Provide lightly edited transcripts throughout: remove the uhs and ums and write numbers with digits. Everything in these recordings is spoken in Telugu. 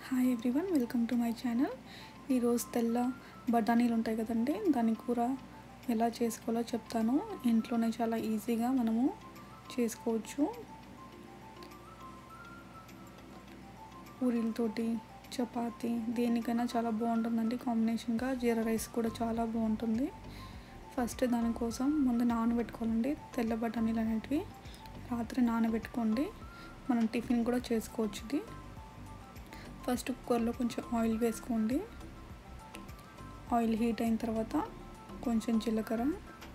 Hi everyone, welcome to my channel. ఈరోజు తెల్ల బఠానీలు ఉంటాయి కదండి, దాని కూర ఎలా చేసుకోవాలో చెప్తాను. ఇంట్లోనే చాలా ఈజీగా మనము చేసుకోవచ్చు. పూరీలతోటి, చపాతి దేనికైనా చాలా బాగుంటుందండి. కాంబినేషన్గా జీరా రైస్ కూడా చాలా బాగుంటుంది. ఫస్ట్ దానికోసం ముందు నానబెట్టుకోవాలండి. తెల్ల బఠానీలు అనేటివి రాత్రి నానబెట్టుకోండి. మనం టిఫిన్ కూడా చేసుకోవచ్చు. ఇది ఫస్ట్ కుక్కర్లో కొంచెం ఆయిల్ వేసుకోండి. ఆయిల్ హీట్ అయిన తర్వాత కొంచెం జీలకర్ర,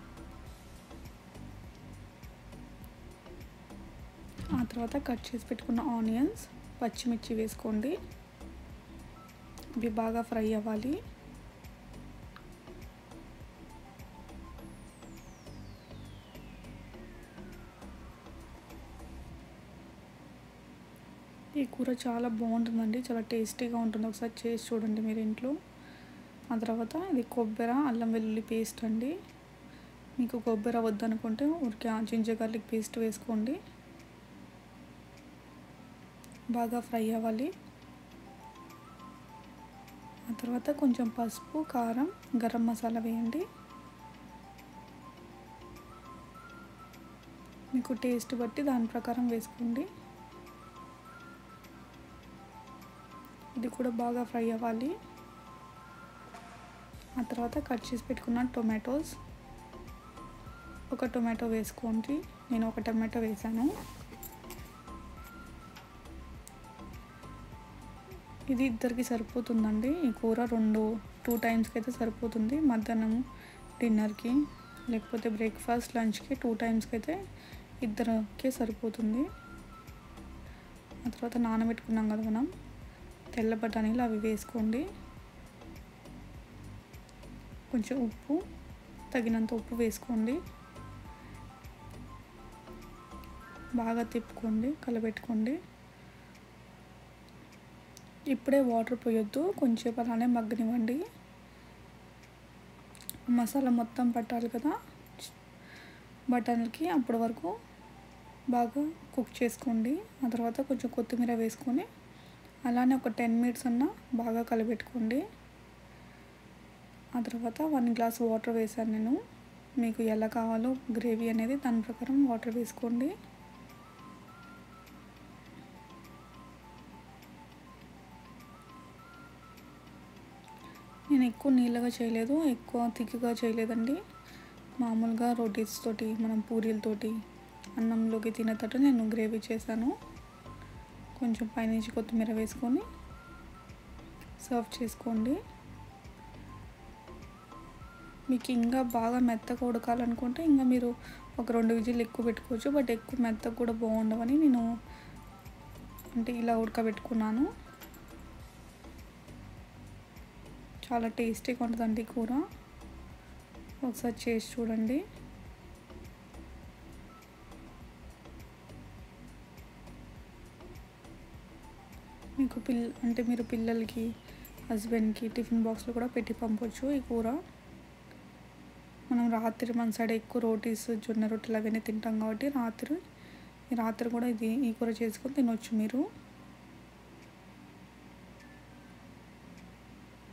ఆ తర్వాత కట్ చేసి పెట్టుకున్న ఆనియన్స్, పచ్చిమిర్చి వేసుకోండి. ఇవి బాగా ఫ్రై అవ్వాలి. ఈ కూర చాలా బాగుంటుందండి, చాలా టేస్టీగా ఉంటుంది. ఒకసారి చేసి చూడండి మీరు ఇంట్లో. ఆ తర్వాత ఇది కొబ్బరి, అల్లం వెల్లుల్లి పేస్ట్ అండి. మీకు కొబ్బరి వద్దనుకుంటే ఊరికే జింజర్ గార్లిక్ పేస్ట్ వేసుకోండి. బాగా ఫ్రై అవ్వాలి. ఆ తర్వాత కొంచెం పసుపు, కారం, గరం మసాలా వేయండి. మీకు టేస్ట్ బట్టి దాని ప్రకారం వేసుకోండి. ఇది కూడా బాగా ఫ్రై అవ్వాలి. ఆ తర్వాత కట్ చేసి పెట్టుకున్న టొమాటోస్, ఒక టొమాటో వేసుకోండి. నేను ఒక టొమాటో వేసాను. ఇది ఇద్దరికి సరిపోతుందండి. ఈ కూర టూ టైమ్స్కి అయితే సరిపోతుంది. మధ్యాహ్నం డిన్నర్కి, లేకపోతే బ్రేక్ఫాస్ట్, లంచ్కి 2 టైమ్స్కి అయితే ఇద్దరికి సరిపోతుంది. ఆ తర్వాత నానబెట్టుకున్నాం కదా మనం తెల్ల బఠానీలు, అవి వేసుకోండి. కొంచెం ఉప్పు, తగినంత ఉప్పు వేసుకోండి. బాగా తిప్పుకోండి, కలబెట్టుకోండి. ఇప్పుడే వాటర్ పోయొద్దు, కొంచెం అలానే మగ్గనివ్వండి. మసాలా మొత్తం పట్టాలి కదా బఠానీలకి, అప్పటి వరకు బాగా కుక్ చేసుకోండి. ఆ తర్వాత కొంచెం కొత్తిమీర వేసుకొని అలానే ఒక 10 మినిట్స్ అన్నా బాగా కలబెట్టుకోండి. ఆ తర్వాత 1 గ్లాస్ వాటర్ వేసాను నేను. మీకు ఎలా కావాలో గ్రేవీ అనేది దాని ప్రకారం వాటర్ వేసుకోండి. నేను ఎక్కువ నీళ్ళగా చేయలేదు, ఎక్కువ థిక్గా చేయలేదండి. మామూలుగా రోటీస్ తోటి, మనం పూరీలతోటి అన్నంలోకి తినేటట్టు నేను గ్రేవీ చేశాను. కొంచెం పైనుంచి కొత్తిమీర వేసుకొని సర్వ్ చేసుకోండి. మీకు ఇంకా బాగా మెత్తగా ఉడకాలనుకుంటే ఇంకా మీరు ఒక 2 విజిల్ ఎక్కువ పెట్టుకోవచ్చు. బట్ ఎక్కువ మెత్తగా కూడా బాగుండవని నేను ఇలా ఉడకబెట్టుకున్నాను. చాలా టేస్టీగా ఉంటుందండి కూర. ఒకసారి చేసి చూడండి. మీకు మీరు పిల్లలకి, హస్బెండ్కి టిఫిన్ బాక్స్లో కూడా పెట్టి పంపవచ్చు. ఈ కూర మనం రాత్రి మన సైడ్ ఎక్కువ రోటీస్, జొన్న రొట్టెలు అవన్నీ తింటాం కాబట్టి రాత్రి కూడా ఈ కూర చేసుకొని తినవచ్చు మీరు.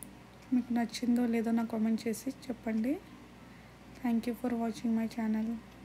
మీకు నచ్చిందో లేదో నాకు కామెంట్ చేసి చెప్పండి. Thank you for watching my channel.